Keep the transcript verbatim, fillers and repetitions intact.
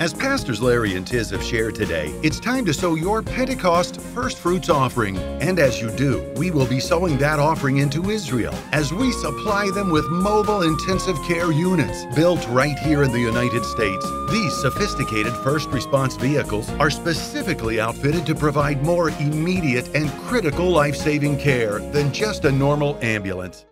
As Pastors Larry and Tiz have shared today, it's time to sow your Pentecost First Fruits offering. And as you do, we will be sowing that offering into Israel as we supply them with mobile intensive care units built right here in the United States. These sophisticated first response vehicles are specifically outfitted to provide more immediate and critical life-saving care than just a normal ambulance.